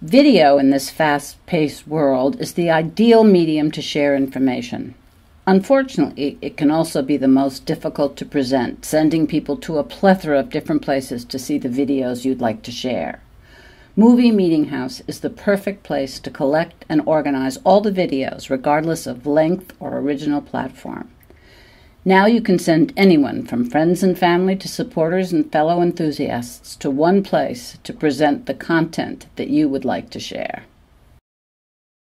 Video in this fast-paced world is the ideal medium to share information. Unfortunately, it can also be the most difficult to present, sending people to a plethora of different places to see the videos you'd like to share. Movie Meetinghouse is the perfect place to collect and organize all the videos, regardless of length or original platform. Now you can send anyone, from friends and family to supporters and fellow enthusiasts, to one place to present the content that you would like to share.